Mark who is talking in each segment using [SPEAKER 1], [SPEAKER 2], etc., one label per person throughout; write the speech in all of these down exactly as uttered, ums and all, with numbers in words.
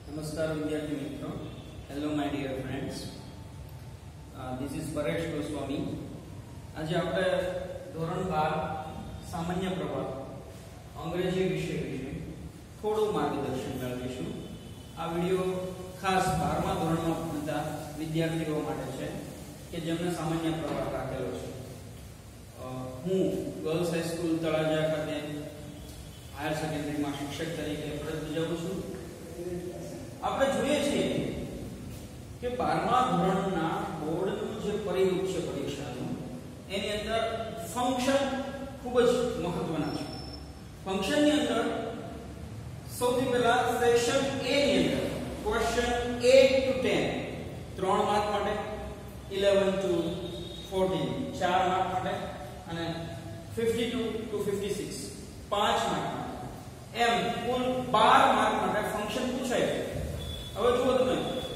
[SPEAKER 1] Namaskar Vidyarthi Mitro. Hello my dear friends. Uh, this is Paresh Gauswami. આજે આપણે ધોરણ બાર સામાન્ય પ્રવાહ અંગ્રેજી વિષય વિશે થોડું માર્ગદર્શન મેળવીશું. આ વિડિયો ખાસ બારમા ધોરણમાં ભણતા વિદ્યાર્થીઓ માટે છે કે જેમને સામાન્ય પ્રવાહ રાખેલો છે. હું ગર્લ્સ હાઈસ્કૂલ તળાજા ખાતે હાયર સેકન્ડરીમાં શિક્ષક તરીકે ફરજ બજાવું છું. આપણે જોઈએ છીએ કે બારમા ધોરણના બોર્ડનું જે પરિરૂપ છે પરીક્ષાનું એની અંદર ફંક્શન ખૂબ જ મહત્વના છે. ફંક્શનની અંદર સૌથી પહેલા સેક્શન એ ની અંદર ક્વેશ્ચન eight to ten ત્રણ માર્ક માટે, eleven to fourteen ચાર માર્ક માટે અને fifty-two to fifty-six પાંચ માર્ક માટે, એમ કુલ બાર માર્ક માટે ફંક્શન પૂછાય છે. હવે જુઓ તમે,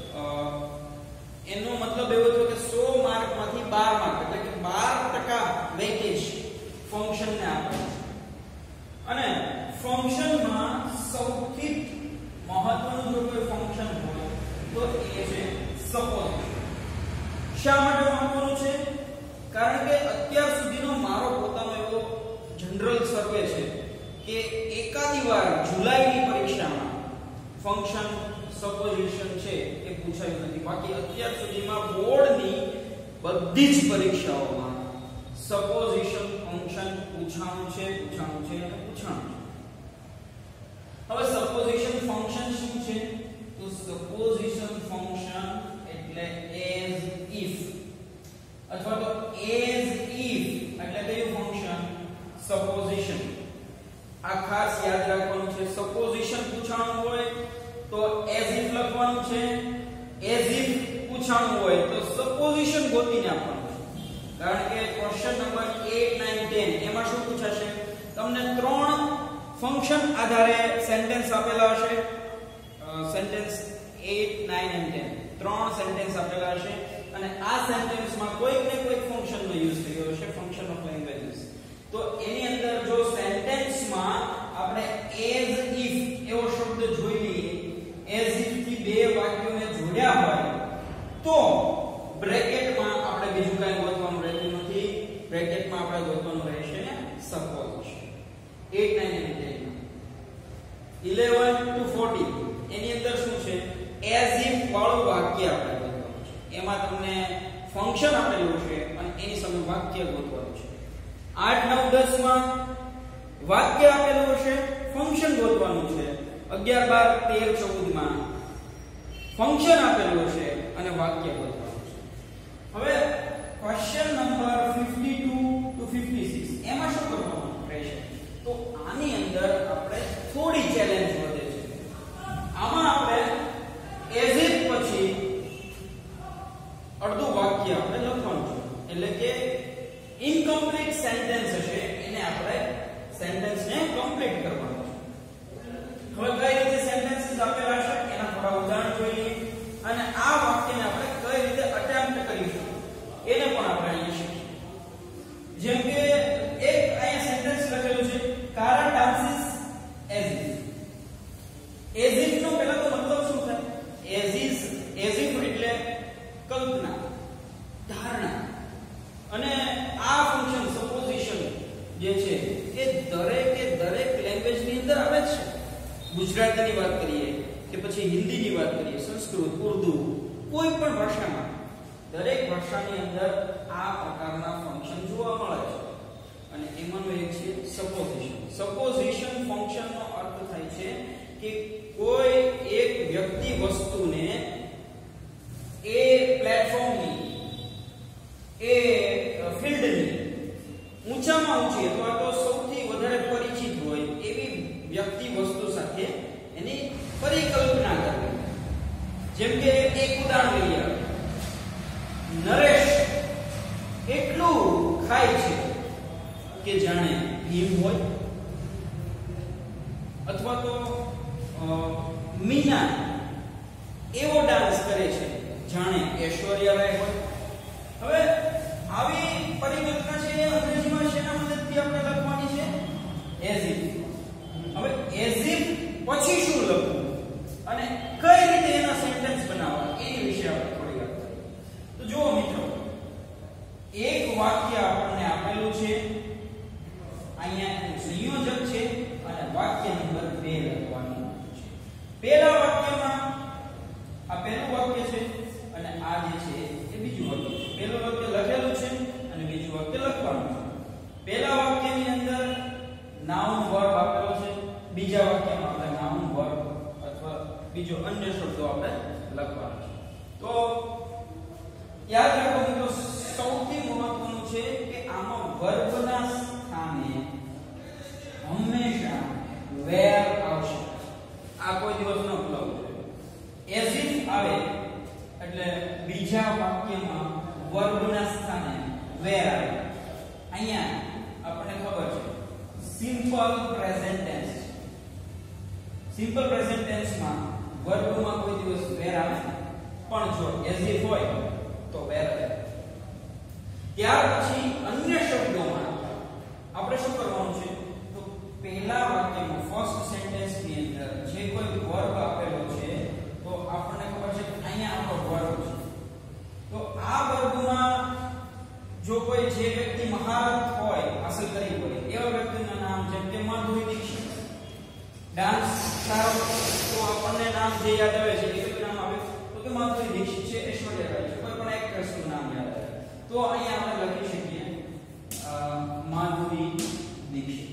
[SPEAKER 1] એનો મતલબ એવો થયો કે સો માર્ક માંથી બાર માર્ક એટલે કે બાર ટકા વેઇટેજ ફંક્શન ને આપે છે. અને ફંક્શનમાં સૌથી મહત્વનું જો કોઈ ફંક્શન હોય તો એ છે સપોઝિશન. શા માટે મહત્વનું છે? કારણ કે અત્યાર સુધીનો મારો પોતાનો એવો જનરલ સર્વે છે કે એકાદી વાર જુલાઈની પરીક્ષામાં ફંક્શન સપોઝિશન છે એ પૂછાયું નથી. બાકી અત્યાર સુધીમાં બોર્ડની બધી જ પરીક્ષાઓમાં સપોઝિશન ફંક્શન પૂછાણું છે પૂછાણું છે અને પૂછાણું છે. હવે સપોઝિશન ફંક્શન શું છે? તો સપોઝિશન ફંક્શન એટલે એઝ ઇફ અથવા તો એઝ ઇફ એટલે કયું ફંક્શન? સપોઝિશન. આ ખાસ યાદ રાખવાનું છે. સપોઝિશન પૂછાણું હોય તો એઝ ઇફ લખવાનું છે, એઝ ઇફ પૂછાણું હોય તો સપોઝિશન ગોતીને આપવાનું છે. કારણ કે question number eight, nine, ten એમાં શું પૂછાશે? તમને ત્રણ ફંક્શન આધારે સેન્ટેન્સ આપેલા હશે. Sentence eight, nine and ten ત્રણ સેન્ટેન્સ આપેલા હશે અને આ સેન્ટેન્સમાં કોઈક ને કોઈક ફંક્શનનો યુઝ થયો હશે, ફંક્શન ઓફ લેંગ્વેજીસ. તો એની અંદર જો સેન્ટેન્સમાં આપણે એઝ ઇફ એવો શબ્દ જોઈ લઈએ, એઝ ઇફ થી બે વાક્યોને જોડ્યા હોય તો બ્રેકેટમાં આપણે બીજું કાંઈ ગોતવાનું રહેતું નથી. બ્રેકેટમાં આપણે ગોતવાનું રહેશે supposition. eight, nine and ten eleven to fourteen એની અંદર શું છે? એઝ ઇફ વાળું વાક્ય આપણે ગોતવાનું છે. એમાં તમને ફંક્શન આપેલું છે અને એની સામે વાક્ય ગોતવાનું છે. આઠ, નવ, દસ માં વાક્ય આપેલું હશે, ફંક્શન ગોતવાનું છે. અગિયાર, બાર, તેર, ચૌદ માં ફંક્શન આપેલું છે અને વાક્ય ગોતવાનું છે. હવે question number fifty-two to fifty-six એમાં શું કરવાનું રહેશે? તો આની અંદર આપણે થોડી ચેલેન્જ વધે છે. આમાં આપણે એઝ ઇફ પછી અડધું વાક્ય આપણે લખવાનું છે. એટલે કે ઇનકમ્પ્લીટ સેન્ટેન્સ હશે એને આપણે સેન્ટેન્સને કમ્પ્લીટ કરવાનું છે. હવે કઈ રીતે સેન્ટેન્સીસ આપેલા છે એના થોડા ઉદાહરણ જોઈએ અને આ વાક્યને આપણે કઈ રીતે અટેમ્પ્ટ કરીશું એને પણ આપણે અહીંયા શીખીએ. જેમ કે એક અહીંયા સેન્ટેન્સ લખેલું છે, કારા dances as if. As if નો પહેલા તો મતલબ શું થાય? એઝ ઇઝ એઝ ઇફ એટલે કલ્પના, ધારણા. અને આ ફંક્શન સપોઝિશન જે છે એ દરેકે દરેક લેંગ્વેજ ની અંદર આવે છે. ગુજરાતીની વાત કરીએ કે પછી હિન્દીની વાત કરીએ, સંસ્કૃત, ઉર્દુ, કોઈ પણ ભાષામાં દરેક ભાષાની અંદર આ પ્રકારના ફંક્શન જોવા મળે છે. અને એમાંનું એક છે સપોઝિશન. સપોઝિશન ફંક્શનનો અર્થ થાય છે કે કોઈ એક વ્યક્તિ વસ્તુને એ પ્લેટફોર્મની, એ ફિલ્ડની ઊંચામાં ઊંચી અથવા તો સૌથી વધારે પરિચિત હોય એવી વ્યક્તિ વસ્તુ સાથે એની પરિકલ્પના કરવી. જેમ કે એક ઉદાહરણ લઈએ, નરેશ એટલું ખાય છે કે જાણે ભીમ હોય, અથવા તો મીના એવો ડાન્સ કરે છે જાણે ઐશ્વર્યા રાય હોય. હવે આવી પરિકલ્પના છે એ અંગ્રેજીમાં શેના મદદથી આપણે લખવાની છે? As if. હવે એઝ ઇફ પછી શું લખવું અને કઈ વાક્ય આપણને આપેલું છે, અહીંયા સંયોજક છે અને વાક્ય નંબર બે લખવાનું છે. પહેલા વાક્યમાં આ પહેલું વાક્ય છે અને આ જે છે એ બીજું વાક્ય છે. પહેલું વાક્ય લખેલું છે અને બીજું વાક્ય લખવાનું છે. પહેલા વાક્યની અંદર નાઉન વર્બ આપેલો છે, બીજા વાક્યમાં આપણે નાઉન વર્બ અથવા બીજો અન્ય શબ્દો આપણે લખવાનો છે. તો યાદ રાખો મિત્રો, સૌથી મહત્વનું છે કે આમાં વર્બના સ્થાને હંમેશા વેર આવશે. આ કોઈ દિવસ ન ભૂલવું જોઈએ. એઝ ઇફ આવે એટલે બીજા વાક્યમાં વર્બના સ્થાને વેર આવે. અહીંયા આપણને ખબર છે simple present tense. Simple present ટેન્સમાં વર્બમાં કોઈ દિવસ વેર આવે, પણ જો એઝ ઇફ હોય તો વેર આવે. ત્યાર પછી અન્ય શબ્દોમાં આપણે શું કરવાનું છે, તો પહેલા વાક્યમાં ફર્સ્ટ સેન્ટેન્સ ની અંદર જે કોઈ વર્બ આપેલો છે, તો આપણને ખબર છે કે અહીંયા આપણો વર્બ છે. તો આ વર્બમાં જો કોઈ જે વ્યક્તિ મહારથ હોય, હાંસલ કરી હોય, એવા વ્યક્તિનું નામ જેમ કે માધુરી દીક્ષિત. ડાન્સ સારો તો આપણને નામ જે યાદ આવે છે, એ નામ આવે તો કે માધુરી દીક્ષિત છે, ઐશ્વર્યા રાય છે, કોઈ પણ એક્ટ્રેસનું નામ યાદ આવે તો અહીંયા આપણે લખી શકીએ માધુરી દીક્ષિત.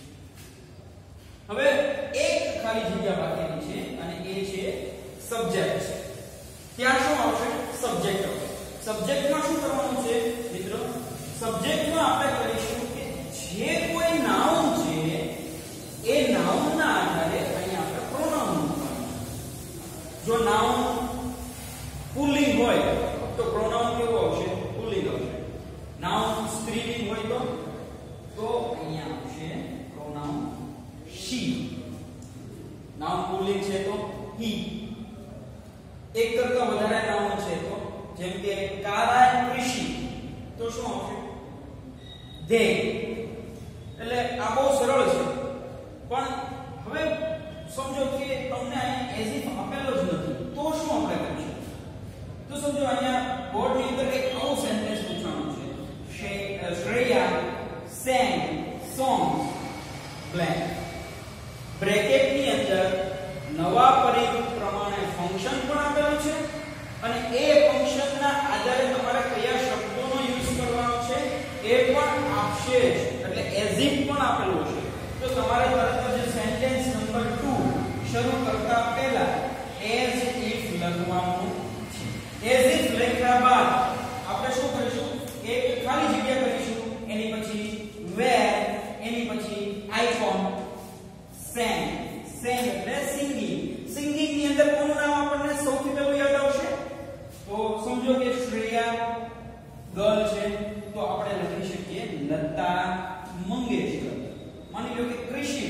[SPEAKER 1] હવે એક ખાલી જગ્યા બાકીની છે અને એ છે સબ્જેક્ટ. ત્યાં શું આવશે? સબ્જેક્ટ આવશે. સબ્જેક્ટમાં શું કરવાનું છે મિત્રો? સબ્જેક્ટમાં આપણે કરીશું કે જે કોઈ નાઉન છે એ નાઉનના આધારે અહીંયા આપણે પ્રોનાઉન મૂકવાનું. જો નાઉન પુલ્લિંગ હોય તો પ્રોનાઉન કેવું આવશે? પુલ્લિંગ આવશે. નાઉન સ્ત્રીલિંગ હોય તો તો અહીંયા આવશે પ્રોનાઉન she. નાઉન પુલ્લિંગ છે તો he. એક કરતા વધારે નાઉન છે તો જેમ કે કારા અને કૃષિ તો શું આવશે? they. એટલે આ બહુ સરળ છે, પણ હવે સમજો કે તમને અહીંયા એઝ ઇફ આપેલો જ નથી તો શું આપણે કરીશું? તો સમજો અહીંયા બોર્ડની અંદર એક આવું સેન્ટેન્સ પૂછવાનું છે, શ્રેયા sang songs blank. બ્રેકેટની અંદર નવા પરિરૂપ પ્રમાણે ફંક્શન પણ આપેલું છે અને એ ફંક્શનના આધારે તમારે કયા શબ્દોનો યુઝ કરવાનો છે એ પણ આપશે જ. એટલે એઝ ઇફ પણ આપેલું છે. તો તમારે તરત જ સેન્ટેન્સ નંબર બે શરૂ કરતા પહેલા એઝ ઇફ લખવાનું છે. એઝ ઇફ લખ્યા બાદ આપણે શું કરીશું? એક ખાલી જગ્યા કરીશું, એની પછી વેર, એની પછી આઇકોન, sang. sang એટલે સિંગિંગ. સિંગિંગ ની અંદર કોનું નામ આપણને સૌથી પહેલું યાદ આવશે? તો સમજો કે શ્રેયા ગર્લ છે તો આપણે લખી શકીએ લતા મંગેશકર. માની લો કે કૃષિ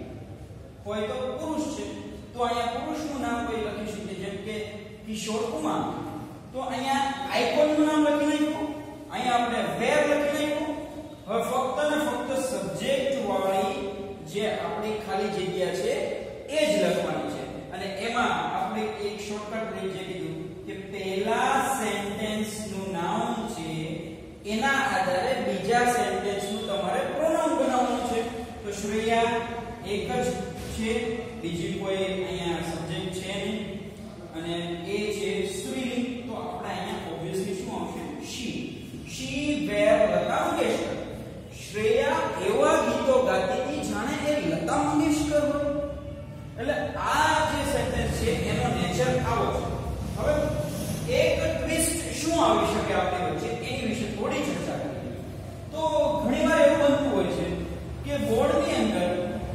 [SPEAKER 1] હોય તો પુરુષ છે તો અહીંયા પુરુષનું નામ કોઈ લખી શકીએ, જેમ કે કિશોર કુમાર. તો અહીંયા આઇકોનનું નામ લખી નાખ્યું, અહીંયા આપણે વેર લખી નાખ્યું. હવે ફક્ત ને ફક્ત સબ્જેક્ટ વાળી જે આપણી ખાલી જગ્યા છે એ જ લખવાની છે. અને એમાં આપણે એક શોર્ટકટ રહી છે કીધું કે પહેલા સેન્ટેન્સ નું નાઉન છે એના આધારે બીજા સેન્ટેન્સ નું તમારે પ્રોનાઉન બનાવવાનું છે. તો શ્રેયા એક જ છે, બીજી કોઈ અહીંયા સબ્જેક્ટ છે નહીં અને એ છે સ્ત્રીલિંગ. તો આપણે અહીંયા ઓબ્વિયસલી શું આવશે? she. she were Lata Mangeshkar. Shreya એવા ગીતો ગાતી હતી જાણે એ લતા મંગેશકર હોય. એટલે આ જે સેન્ટેન્સ છે એનો નેચર આવો છે. હવે એક ટ્વિસ્ટ શું આવી શકે આપણી વચ્ચે એની વિશે થોડી ચર્ચા કરીએ. તો ઘણીવાર એવું બનતું હોય છે કે બોર્ડની અંદર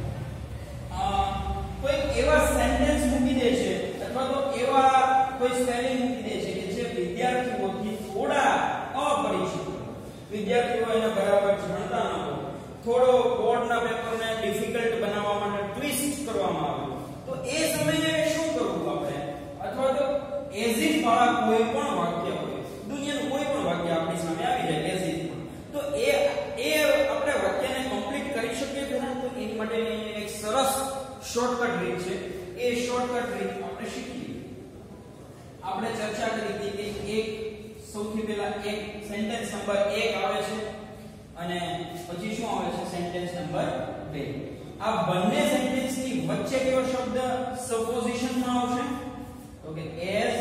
[SPEAKER 1] કોઈ એવા સેન્ટેન્સ મૂકી દે છે અથવા તો એવા કોઈ સ્પેલિંગ મૂકી દે છે કે જે વિદ્યાર્થીઓથી થોડા અપરિચિત, વિદ્યાર્થીઓ એને બરાબર જાણતા ન હોય, થોડો બોર્ડના પેપરને ડિફિકલ્ટ બનાવવા માટે ટ્વિસ્ટ કરવામાં આવે. તો એ સમયે શું કરવું આપણે? અથવા તો એઝ ઇફ વાળા કોઈ પણ વાક્ય હોય, દુનિયાનું કોઈ પણ વાક્ય આપણી સામે આવી જાય એઝ ઇફ, તો એ એ આપણે વાક્યને કમ્પ્લીટ કરી શકીએ ખરા? તો એની માટે એક સરસ શોર્ટકટ રીત છે. એ શોર્ટકટ રીત આપણે શીખીએ. આપણે ચર્ચા કરી હતી કે એક સૌથી પહેલા એક સેન્ટેન્સ નંબર એક આવે છે અને પછી શું આવે છે સેન્ટેન્સ નંબર બે. આ બંને સેન્ટેન્સની વચ્ચે કયો શબ્દ સપોઝિશન માં આવશે તો કે as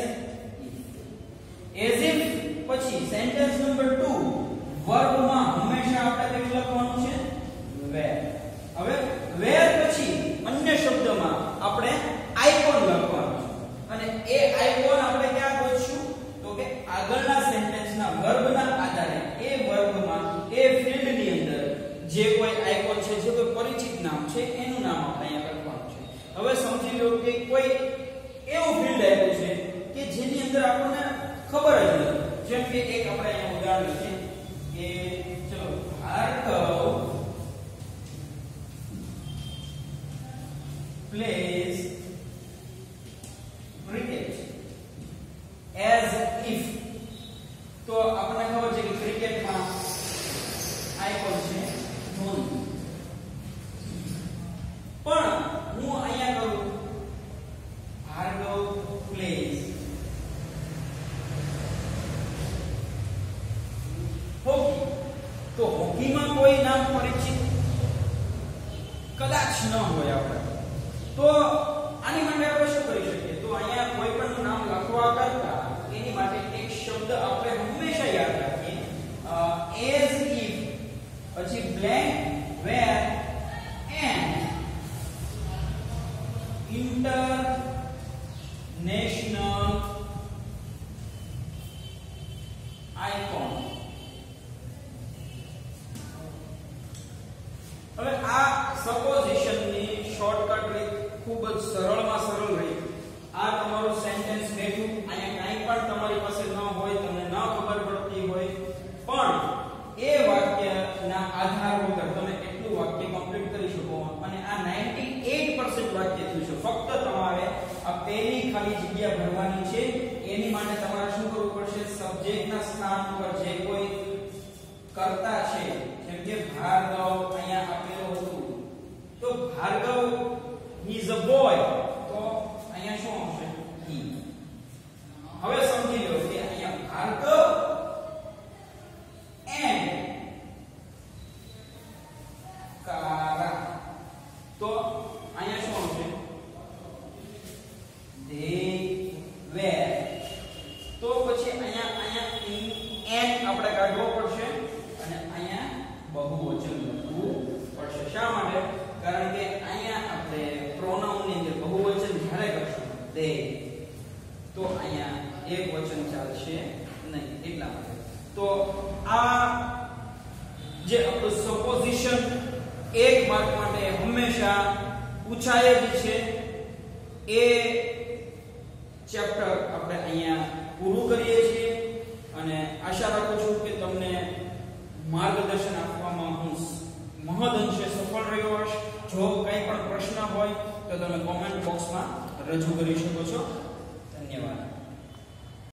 [SPEAKER 1] if as if પછી સેન્ટેન્સ નંબર બે વર્બ માં હંમેશા આપણે કેવું લખવાનું છે where. હવે where પછી અન્ય શબ્દમાં આપણે આઇકોન લખવાનું છે અને એ આઇકોન આપણે ક્યાં ગોતશું તો કે આગળના સેન્ટેન્સના વર્બના આધારે એ વર્બમાં એ ફિલ્ડની અંદર જે કોઈ આઇકોન છે જે કોઈ પરિચિત નામ છે એનું નામ આપણે અહીંયા લખવાનું છે. હવે સમજી લો કે કોઈ એવું ફિલ્ડ આપ્યું છે કે જેની અંદર આપણને ખબર જ નથી. જેમ કે એક આપણે અહીંયા ઉદાહરણ લઈએ કે ચલો Bhargav plays cricket as if. તો આપણને ખબર છે કે ક્રિકેટમાં આઇકોન છે ધોની. પણ હું અહીંયા કરું ભાર્ગવ plays હોકી. તો હોકીમાં કોઈ નામ પરિચિત કદાચ ન હોય આપણે, તો આની માટે આપણે શું કરી શકીએ તો અહીંયા કોઈ પણ નામ લખવા કરતા એની માટે એક શબ્દ આપણે હંમેશા યાદ રાખીએ as if પછી blank where and international icon. હવે આ સપોઝિશન ની શોર્ટકટ રીત ખૂબ જ સરળમાં સરળ રહી. આ તમારું સેન્ટેન્સ બેઠું અહીંયા કાંઈ પણ તમારી પાસે ન હોય, તમને ન ખબર પડતી હોય, પણ એ વાક્યના આધાર વગર તમે એટલું વાક્ય કમ્પ્લીટ કરી શકો અને આ અઠ્યાસી ટકા વાક્ય થયું છે. ફક્ત તમારે આ પહેલી ખાલી જગ્યા ભરવાની છે. એની માટે તમારે શું કરવું પડશે સબ્જેક્ટના સ્થાન પર જે કોઈ કર્તા છે જેમ કે ભાર્ગવ અહીંયા આપેલું હતું તો Bhargav he is a boy તો અહીંયા શું આવશે he. હવે સમજી લો કે અહીંયા ભાર્ગવ and કારા તો અહીંયા શું આવશે they were. તો પછી અહીંયા અહીંયા n આપણે કાઢવો પડશે અને અહીંયા બહુવચન લખવું પડશે. શા માટે? કારણ કે અહીંયા આપણે પ્રોનાઉન ની અંદર બહુવચન જ્યારે કરશું they તો અહીંયા એક વચન ચાલશે નહીં એટલા માટે. તો આ જે આપણું સપોઝિશન એક માર્ક માટે હંમેશા પૂછાય જ છે એ ચેપ્ટર આપણે અહીંયા પૂરું કરીએ છીએ અને આશા રાખું છું કે તમને માર્ગદર્શન આપવામાં હું મહદઅંશે સફળ રહ્યો હશે. જો કંઈ પણ પ્રશ્ન હોય તો તમે કોમેન્ટ બોક્સમાં રજૂ કરી શકો છો. ધન્યવાદ.